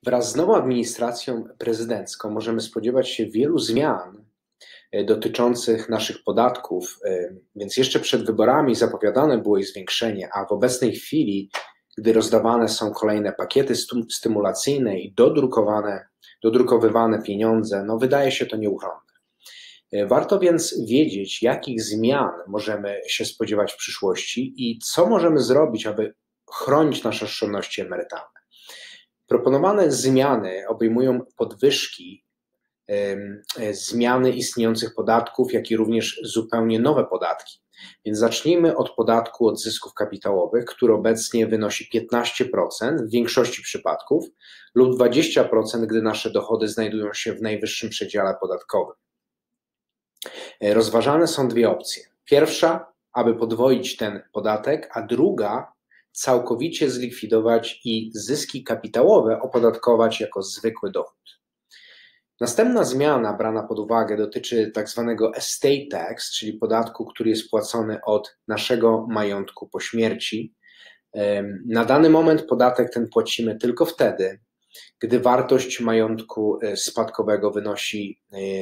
Wraz z nową administracją prezydencką możemy spodziewać się wielu zmian dotyczących naszych podatków, więc jeszcze przed wyborami zapowiadane było ich zwiększenie, a w obecnej chwili, gdy rozdawane są kolejne pakiety stymulacyjne i dodrukowywane pieniądze, wydaje się to nieuchronne. Warto więc wiedzieć, jakich zmian możemy się spodziewać w przyszłości i co możemy zrobić, aby chronić nasze oszczędności emerytalne. Proponowane zmiany obejmują podwyżki, zmiany istniejących podatków, jak i również zupełnie nowe podatki. Więc zacznijmy od podatku od zysków kapitałowych, który obecnie wynosi 15% w większości przypadków lub 20%, gdy nasze dochody znajdują się w najwyższym przedziale podatkowym. Rozważane są dwie opcje. Pierwsza, aby podwoić ten podatek, a druga, całkowicie zlikwidować i zyski kapitałowe opodatkować jako zwykły dochód. Następna zmiana brana pod uwagę dotyczy tak zwanego estate tax, czyli podatku, który jest płacony od naszego majątku po śmierci. Na dany moment podatek ten płacimy tylko wtedy, gdy wartość majątku spadkowego wynosi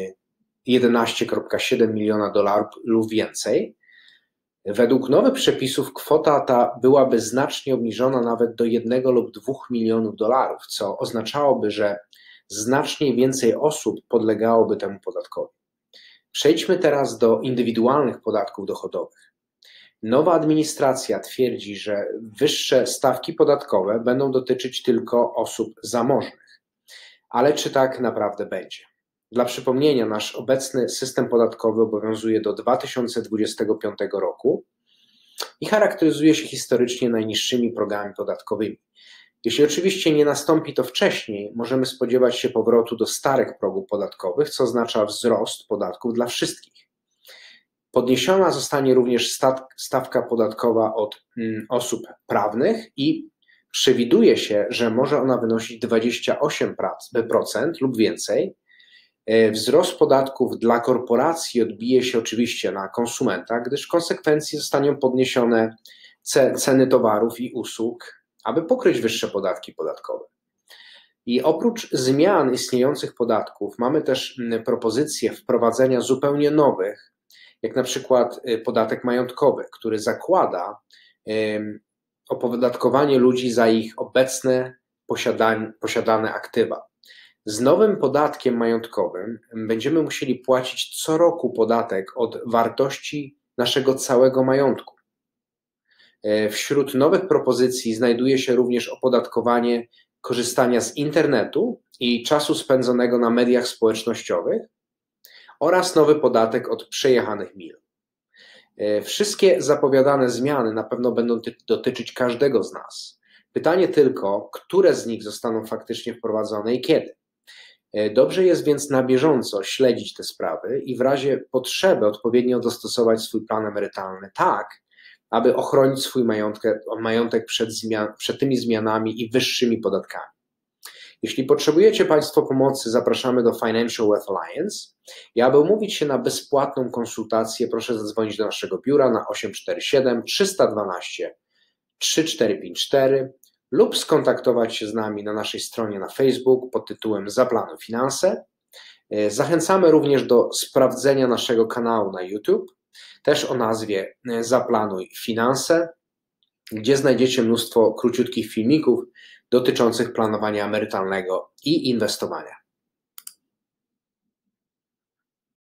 11,7 miliona dolarów lub więcej. Według nowych przepisów kwota ta byłaby znacznie obniżona nawet do 1 lub 2 milionów dolarów, co oznaczałoby, że znacznie więcej osób podlegałoby temu podatkowi. Przejdźmy teraz do indywidualnych podatków dochodowych. Nowa administracja twierdzi, że wyższe stawki podatkowe będą dotyczyć tylko osób zamożnych. Ale czy tak naprawdę będzie? Dla przypomnienia, nasz obecny system podatkowy obowiązuje do 2025 roku i charakteryzuje się historycznie najniższymi progami podatkowymi. Jeśli oczywiście nie nastąpi to wcześniej, możemy spodziewać się powrotu do starych progów podatkowych, co oznacza wzrost podatków dla wszystkich. Podniesiona zostanie również stawka podatkowa od osób prawnych i przewiduje się, że może ona wynosić 28% lub więcej. Wzrost podatków dla korporacji odbije się oczywiście na konsumentach, gdyż w konsekwencji zostaną podniesione ceny towarów i usług, aby pokryć wyższe podatki podatkowe. I oprócz zmian istniejących podatków mamy też propozycję wprowadzenia zupełnie nowych, jak na przykład podatek majątkowy, który zakłada opodatkowanie ludzi za ich obecne posiadane aktywa. Z nowym podatkiem majątkowym będziemy musieli płacić co roku podatek od wartości naszego całego majątku. Wśród nowych propozycji znajduje się również opodatkowanie korzystania z internetu i czasu spędzonego na mediach społecznościowych oraz nowy podatek od przejechanych mil. Wszystkie zapowiadane zmiany na pewno będą dotyczyć każdego z nas. Pytanie tylko, które z nich zostaną faktycznie wprowadzone i kiedy. Dobrze jest więc na bieżąco śledzić te sprawy i w razie potrzeby odpowiednio dostosować swój plan emerytalny tak, aby ochronić swój majątek przed tymi zmianami i wyższymi podatkami. Jeśli potrzebujecie Państwo pomocy, zapraszamy do Financial Wealth Alliance i aby umówić się na bezpłatną konsultację, proszę zadzwonić do naszego biura na 847 312 3454 lub skontaktować się z nami na naszej stronie na Facebook pod tytułem Zaplanuj Finanse. Zachęcamy również do sprawdzenia naszego kanału na YouTube, też o nazwie Zaplanuj Finanse, gdzie znajdziecie mnóstwo króciutkich filmików dotyczących planowania emerytalnego i inwestowania.